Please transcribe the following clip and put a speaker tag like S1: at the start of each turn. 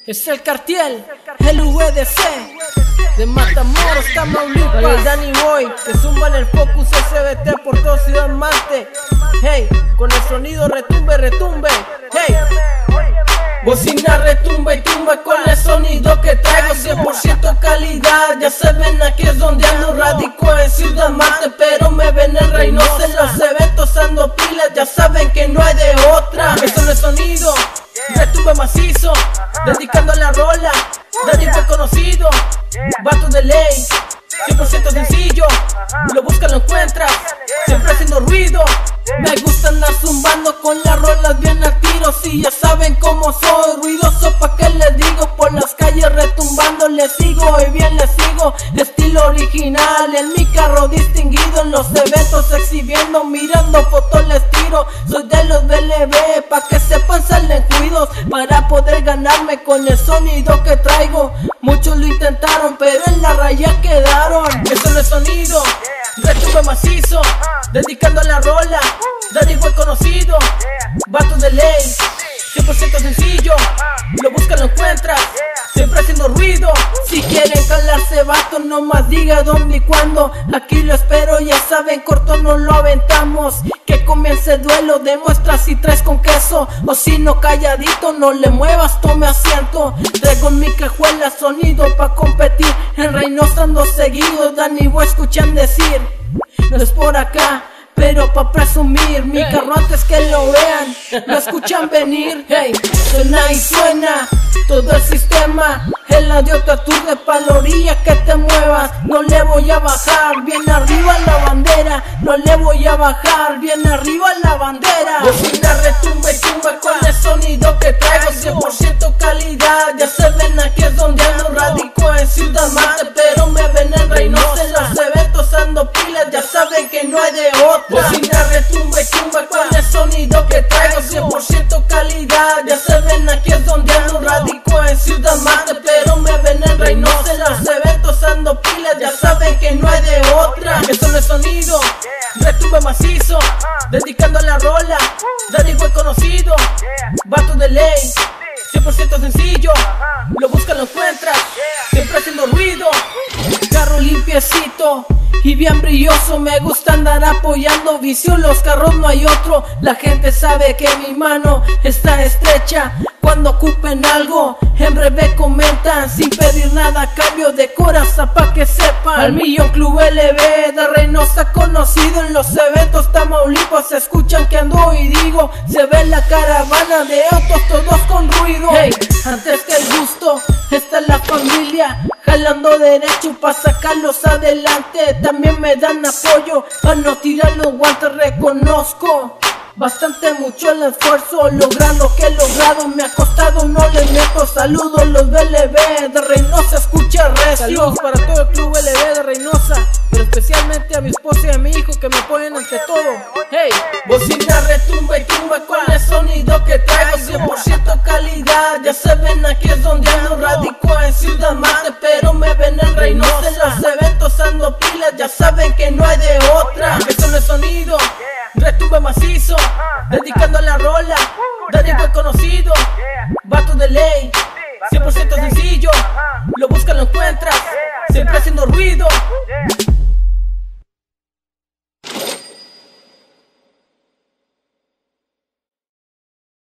S1: Es el cartel, el VDC de Matamoros, Tamaulipas. Para el Danny Boy, que zumba en el Focus SBT por toda Ciudad Marte. Hey, con el sonido retumbe, retumbe. Hey, bocina retumba y tumba con el sonido que traigo. 100% calidad, ya saben aquí es donde ando. Radico en Ciudad Marte, pero me ven en Reynosa. En los eventos ando pilas, ya saben que no hay de otra. Esto no es sonido, retumbe macizo, dedicando la rola. Daddy fue conocido, vato de ley, 100% sencillo. Lo buscas, lo encuentras, siempre haciendo ruido. Me gusta andar zumbando con las rolas bien al tiro. Si ya saben cómo soy, ruidoso pa' que les digo. Por las calles retumbando les sigo y bien les sigo. Estilo original, en mi carro distinguido. En los eventos exhibiendo, mirando fotos les tiro. Soy de los BLB, pa' que sepan salen cuidos. Para poder ganarme con el sonido que traigo. Muchos lo intentaron, pero en la raya quedaron. Eso no es sonido, retumbe macizo, dedicando la rola. Daddy fue conocido, vato de ley, 100% sencillo. Lo buscas, lo encuentras, siempre haciendo ruido. Si quieren calarse vato, no más diga dónde y cuándo. Aquí lo espero, ya saben, corto no lo aventamos. Que comience el duelo, demuestra si traes con queso. O si no, calladito, no le muevas, tome asiento. Traigo en mi cajuela sonido pa' competir. En Reynosa ando seguido, Danny Boy escuchan decir. No es por acá, pero pa' presumir, mi carro antes que lo vean, lo escuchan venir. Hey, suena y suena todo el sistema. El audio te aturde pa' la orilla que te muevas. No le voy a bajar, bien arriba la bandera. No le voy a bajar, bien arriba la bandera. Bocina retumba y tumba con el sonido que traigo. 100% calidad, ya se ven aquí es donde ando. Radico en Ciudad Marte, pero me ven en Reynosa. En los eventos ando pilas, ya saben que no hay de otra. Bocina retumba y tumba con el sonido que traigo. 100% calidad, ya se ven aquí es donde ando. Radico en Ciudad Marte, pero me ven en Reynosa. En los eventos ando pilas, ya saben que no hay de otra. Eso no es sonido, retumbe macizo, dedicando la rola. Daddy fue conocido, vato de ley, 100% sencillo. Lo buscas, lo encuentras, siempre haciendo ruido. Carro limpiecito y bien brilloso, me gusta andar apoyando. Vicio los carros, no hay otro. La gente sabe que mi mano está estrecha cuando ocupen algo. En breve comentan sin pedir nada a cambio de coraza pa' que sepan. Al Millón Club LB de Reynosa conocido. En los eventos Tamaulipas se escuchan que ando y digo. Se ve la caravana de autos todos con ruido. Hey, antes que el gusto está la familia, jalando derecho pa' sacarlos adelante. También me dan apoyo pa' no tirar los guantes, reconozco bastante mucho el esfuerzo, lograr lo que he logrado. Me ha costado, no les meto. Saludos los BLB de Reynosa, escucha recio. Saludos para todo el club BLB de Reynosa, pero especialmente a mi esposa y a mi hijo que me apoyan ante todo. Hey, bocina retumba y tumba con el sonido que traigo. 100% calidad, ya se ven aquí es donde ando. Radico en Ciudad Marte, pero me ven en Reynosa. En los eventos ando pilas, ya saben que no hay de otra. Eso no es sonido, retumbe macizo, dedicando la rola. Daddy fue conocido, vato de ley, 100% sencillo. Lo buscas, lo encuentras, siempre haciendo ruido.